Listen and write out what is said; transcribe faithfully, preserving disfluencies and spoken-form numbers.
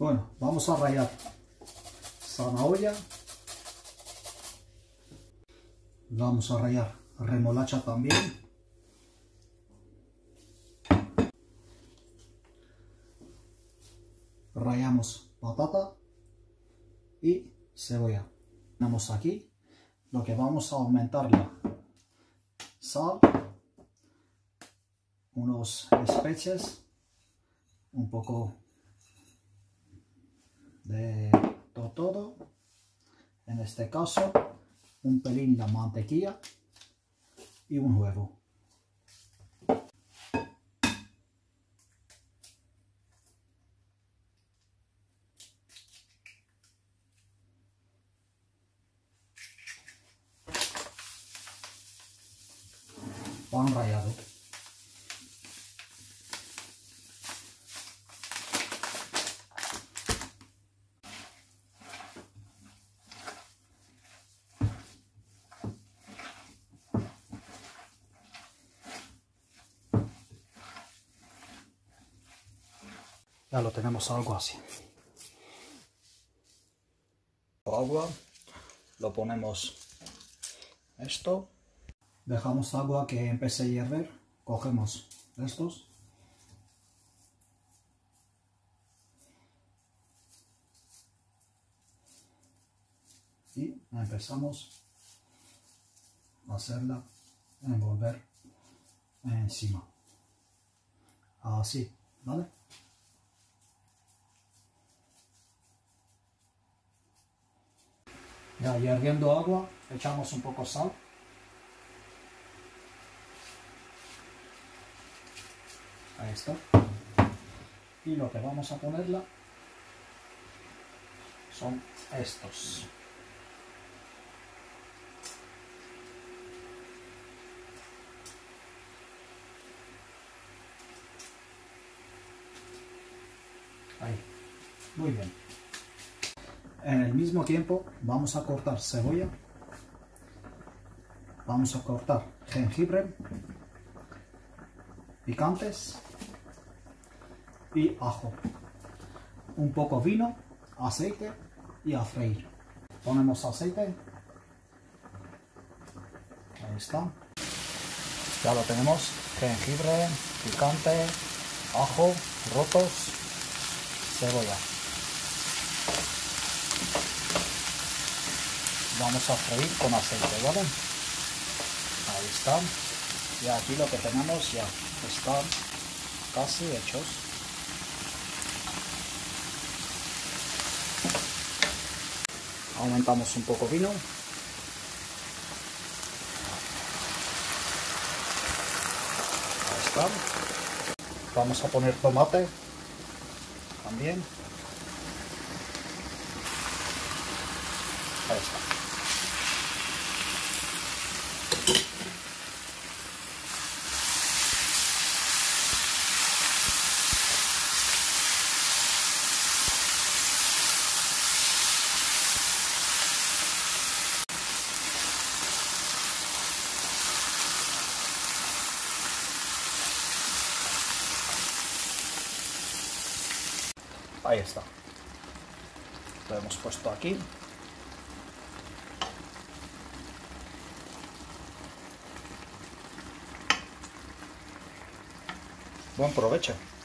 Bueno, vamos a rallar zanahoria. Vamos a rallar remolacha también. Rallamos patata y cebolla. Tenemos aquí lo que vamos a aumentar: la sal, unos especies, un poco de todo, todo. En este caso, un pelín de mantequilla y un huevo. Pan rallado. Ya lo tenemos algo así. Agua, lo ponemos esto. Dejamos agua que empiece a hierver, cogemos estos y empezamos a hacerla envolver encima, así, ¿vale? Ya hirviendo agua, echamos un poco de sal. Ahí está. Y lo que vamos a ponerla son estos. Ahí. Muy bien. En el mismo tiempo vamos a cortar cebolla. Vamos a cortar jengibre, picantes y ajo, un poco vino, aceite y a freír. Ponemos aceite, ahí está, ya lo tenemos: jengibre, picante, ajo, rotos, cebolla. Vamos a freír con aceite, ¿vale? Ahí está. Y aquí lo que tenemos ya están casi hechos. Aumentamos un poco vino. Ahí está. Vamos a poner tomate también. Ahí está. Ahí está. Lo hemos puesto aquí. Buen provecho.